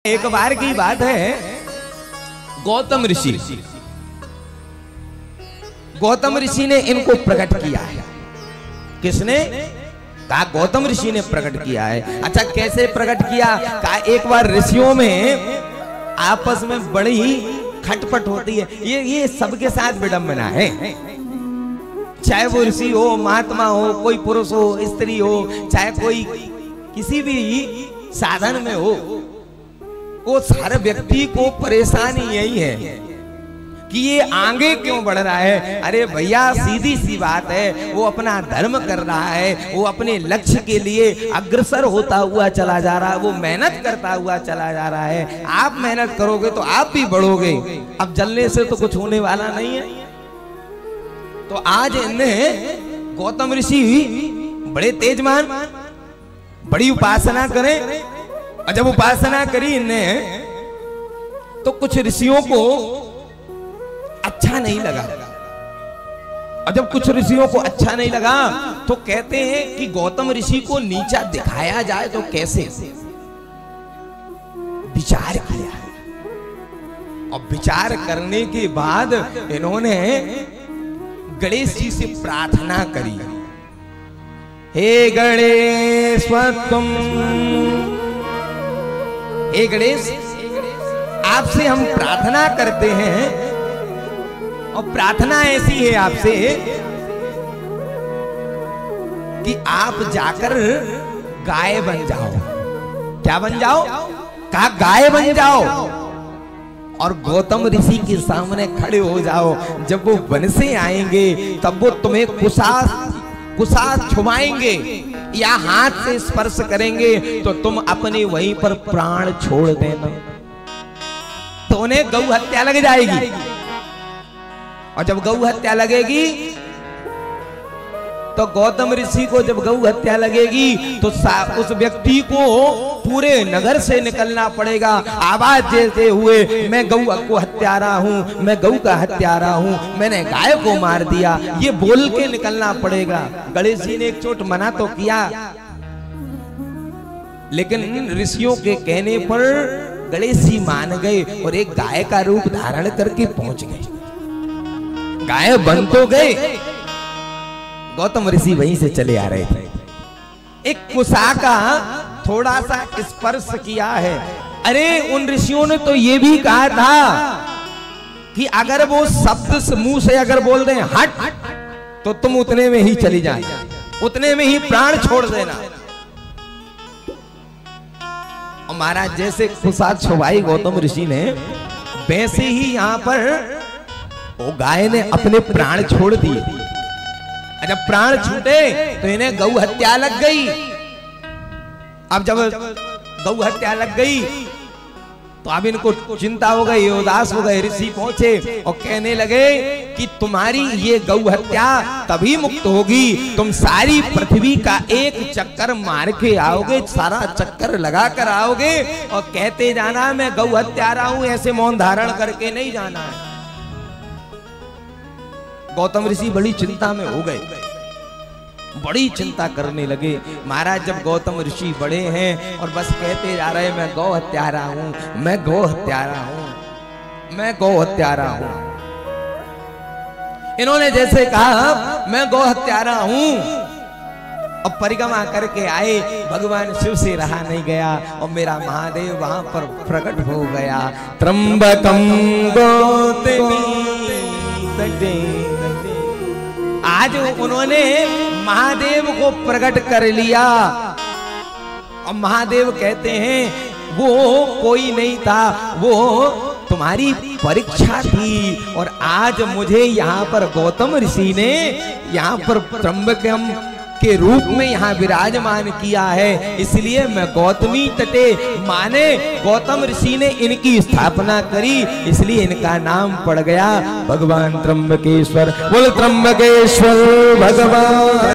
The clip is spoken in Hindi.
एक बार की बात है, गौतम ऋषि ने इनको प्रकट किया है। किसने? कहा गौतम ऋषि ने प्रकट किया है। अच्छा, कैसे प्रकट किया? कहा एक बार ऋषियों में आपस में बड़ी खटपट होती है। ये सबके साथ विडंबना है, चाहे वो ऋषि हो, महात्मा हो, कोई पुरुष हो, स्त्री हो, चाहे कोई किसी भी साधन में हो, वो सारे व्यक्ति को परेशानी यही है कि ये आगे क्यों बढ़ रहा है। अरे भैया, सीधी सी बात है, वो अपना धर्म कर रहा है, वो अपने लक्ष्य के लिए अग्रसर होता हुआ चला जा रहा है, वो मेहनत करता हुआ चला जा रहा है। आप मेहनत करोगे तो आप भी बढ़ोगे। अब जलने से तो कुछ होने वाला नहीं है। तो आज इन्हें गौतम ऋषि बड़े तेजमान, बड़ी उपासना करें, और जब उपासना करी इन्हें तो कुछ ऋषियों को अच्छा नहीं लगा। और जब कुछ ऋषियों को अच्छा नहीं लगा तो कहते हैं कि गौतम ऋषि को नीचा दिखाया जाए तो कैसे। विचार किया, और विचार करने के बाद इन्होंने गणेश जी से प्रार्थना करी, हे गणेश तुम, हे गणेश, आपसे हम प्रार्थना करते हैं, और प्रार्थना ऐसी है आपसे कि आप जाकर गाय बन जाओ। क्या बन जाओ? कहा गाय बन जाओ, और गौतम ऋषि के सामने खड़े हो जाओ। जब वो वन से आएंगे तब वो तुम्हें कुसा छुमाएंगे या हाथ से स्पर्श करेंगे तो तुम अपने वहीं पर प्राण छोड़ देना। तो उन्हें गौ हत्या लग जाएगी, और जब गौ हत्या लगेगी तो गौतम ऋषि को जब गौ हत्या लगेगी तो उस व्यक्ति को पूरे नगर से निकलना पड़ेगा आवाज देते हुए, मैं गौ को हत्यारा हूं, मैं गौ का हत्यारा हूं, मैंने गाय को मार दिया, ये बोल के निकलना पड़ेगा। गणेश जी ने एक चोट मना तो किया, लेकिन ऋषियों के कहने पर गणेश जी मान गए और एक गाय का रूप धारण करके पहुंच गए। गाय बन तो गए, गौतम ऋषि वहीं से चले आ रहे थे। एक कुसा का थोड़ा सा स्पर्श किया है। अरे उन ऋषियों ने तो ये भी कहा था कि अगर वो शब्द मुंह से अगर बोल दें हट, तो तुम उतने में ही चली जाए, उतने में ही प्राण छोड़ देना। और महाराज जैसे कुसा छुपाई गौतम ऋषि ने, वैसे ही यहाँ पर वो गाय ने अपने प्राण छोड़ दिए। जब प्राण छूटे तो इन्हें गौ हत्या लग गई। अब जब गौ हत्या लग गई तो अब इनको चिंता हो गई, उदास हो गए। ऋषि पहुंचे और कहने लगे कि तुम्हारी ये गौ हत्या तभी मुक्त होगी, तुम सारी पृथ्वी का एक चक्कर मार के आओगे, सारा चक्कर लगा कर आओगे, और कहते जाना मैं गौ हत्यारा हूं, ऐसे मौन धारण करके नहीं जाना है। गौतम ऋषि बड़ी चिंता में हो गए, बड़ी चिंता करने लगे। महाराज जब गौतम ऋषि बड़े हैं और बस कहते जा रहे मैं गौ हत्यारा हूं, मैं गौ हत्यारा हूं, मैं गौ हत्यारा हूं। इन्होंने जैसे कहा मैं गौ हत्यारा हूं, अब परिक्रमा करके आए, भगवान शिव से रहा नहीं गया और मेरा महादेव वहां पर प्रकट हो गया। त्र्यंबकम गौतमी आज उन्होंने महादेव को प्रकट कर लिया, और महादेव कहते हैं वो कोई नहीं था, वो तुम्हारी परीक्षा थी, और आज मुझे यहाँ पर गौतम ऋषि ने यहाँ पर त्र्यंबकम के रूप में यहाँ विराजमान किया है, इसलिए मैं गौतमी तटे माने गौतम ऋषि ने इनकी स्थापना करी, इसलिए इनका नाम पड़ गया भगवान त्र्यंबकेश्वर। बोल त्र्यंबकेश्वर भगवान।